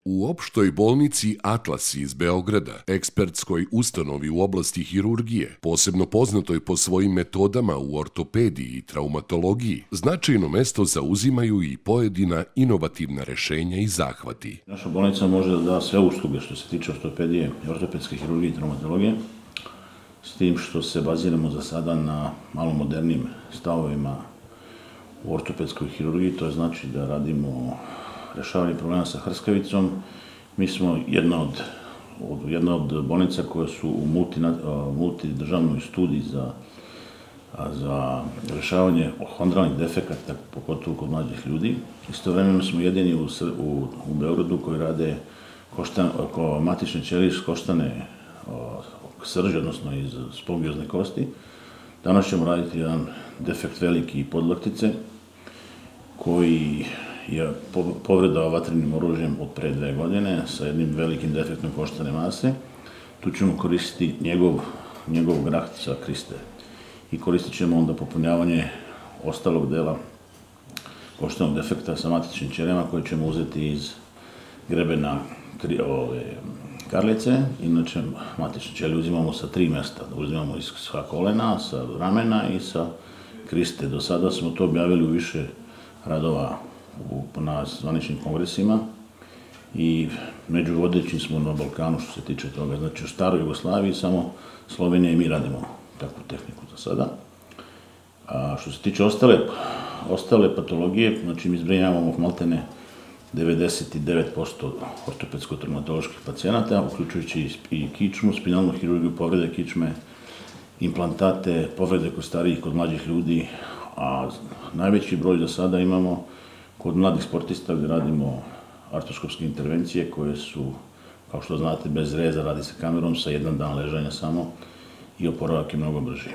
U opštoj bolnici Atlas iz Beograda, ekspertskoj ustanovi u oblasti hirurgije, posebno poznatoj po svojim metodama u ortopediji i traumatologiji, značajno mesto zauzimaju i pojedina inovativna rešenja i zahvati. Naša bolnica može da da sve usluge što se tiče ortopedije, ortopedske hirurgije i traumatologije, s tim što se baziramo za sada na malo modernim stavovima u ortopedskoj hirurgiji, to znači da radimo rešavanje problema sa hrskavicom. Mi smo jedna od bolnica koje su u multidržavnoj studiji za rešavanje hondralnih defekata, pogotovo kod mlađih ljudi. Istovremeno smo jedini u Beogradu koji rade matične ćelije iz koštane srži, odnosno iz spongiozne kosti. Danas ćemo raditi jedan defekt veliki podlaktice, koji je povredao vatrenim oružjem od pre 2 godine sa jednim velikim defektom koštane mase. Tu ćemo koristiti njegov graht sa kriste i koristit ćemo onda popunjavanje ostalog dela koštanog defekta sa matičnim ćelijama koje ćemo uzeti iz grebena karlice. Inače, matične ćelije uzimamo sa 3 mesta. Uzimamo iz kolena, sa ramena i sa kriste. Do sada smo to objavili u više radova na zvaničnim kongresima i među vodećim smo na Balkanu što se tiče toga. Znači, u staroj Jugoslaviji samo Slovenija i mi radimo takvu tehniku za sada. A što se tiče ostale patologije, znači mi zbrinjavamo maltene 99% ortopedsko-traumatoloških pacijenata, uključujući i kičmu, spinalnu hirurgiju, povrede kičme, implantate, povrede kod starijih, kod mlađih ljudi, a najveći broj do sada imamo kod mladih sportista gde radimo artroskopske intervencije koje su, kao što znate, bez reza, radi se kamerom sa 1 dan ležanja samo i oporavak je mnogo brži.